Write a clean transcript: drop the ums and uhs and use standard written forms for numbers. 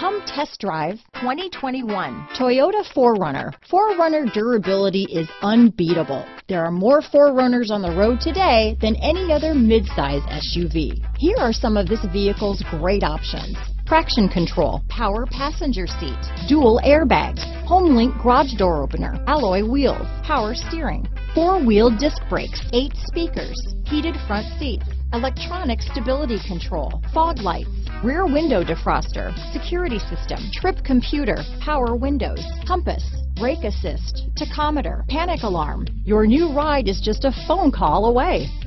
Come test drive 2021 Toyota 4Runner. 4Runner durability is unbeatable. There are more 4Runners on the road today than any other midsize SUV. Here are some of this vehicle's great options: traction control, power passenger seat, dual airbags, HomeLink garage door opener, alloy wheels, power steering, 4-wheel disc brakes, 8 speakers, heated front seats, electronic stability control, fog lights, rear window defroster, security system, trip computer, power windows, compass, brake assist, tachometer, panic alarm. Your new ride is just a phone call away.